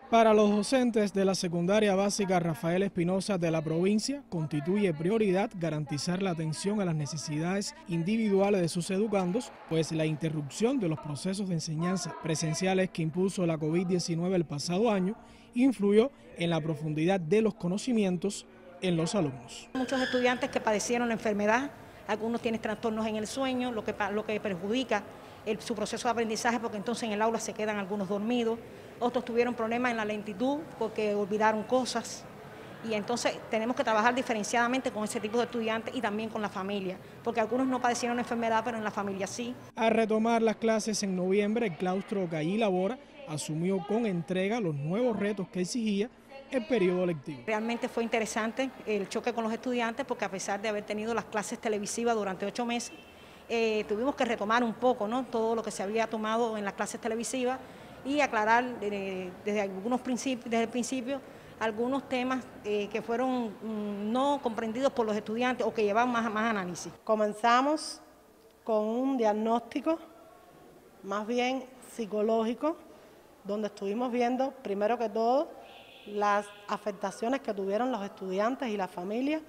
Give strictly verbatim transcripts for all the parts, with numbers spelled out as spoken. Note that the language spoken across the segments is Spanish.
Para los docentes de la secundaria básica Rafael Espinosa de la provincia, constituye prioridad garantizar la atención a las necesidades individuales de sus educandos, pues la interrupción de los procesos de enseñanza presenciales que impuso la COVID diecinueve el pasado año influyó en la profundidad de los conocimientos en los alumnos. Muchos estudiantes que padecieron la enfermedad, algunos tienen trastornos en el sueño, lo que, lo que perjudica el, su proceso de aprendizaje, porque entonces en el aula se quedan algunos dormidos. Otros tuvieron problemas en la lentitud porque olvidaron cosas, y entonces tenemos que trabajar diferenciadamente con ese tipo de estudiantes y también con la familia, porque algunos no padecieron la enfermedad, pero en la familia sí. Al retomar las clases en noviembre, el claustro que allí labora asumió con entrega los nuevos retos que exigía el periodo lectivo. Realmente fue interesante el choque con los estudiantes, porque a pesar de haber tenido las clases televisivas durante ocho meses, eh, tuvimos que retomar un poco, ¿no?, todo lo que se había tomado en las clases televisivas, y aclarar eh, desde algunos principios, desde el principio algunos temas eh, que fueron mm, no comprendidos por los estudiantes o que llevaban más, más análisis. Comenzamos con un diagnóstico más bien psicológico, donde estuvimos viendo primero que todo las afectaciones que tuvieron los estudiantes y las familias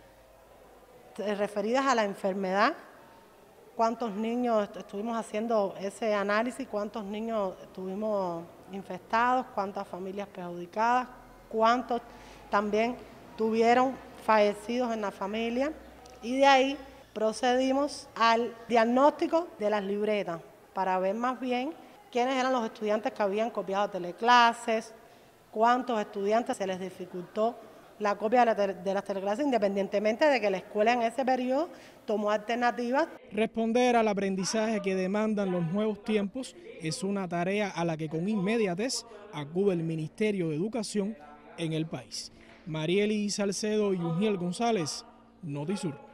referidas a la enfermedad. Cuántos niños estuvimos haciendo ese análisis, cuántos niños estuvimos infectados, cuántas familias perjudicadas, cuántos también tuvieron fallecidos en la familia, y de ahí procedimos al diagnóstico de las libretas para ver más bien quiénes eran los estudiantes que habían copiado teleclases, cuántos estudiantes se les dificultó la copia de, la de las teleclases, independientemente de que la escuela en ese periodo tomó alternativas. Responder al aprendizaje que demandan los nuevos tiempos es una tarea a la que con inmediatez acude el Ministerio de Educación en el país. Marieli Salcedo y Uniel González, Notisur.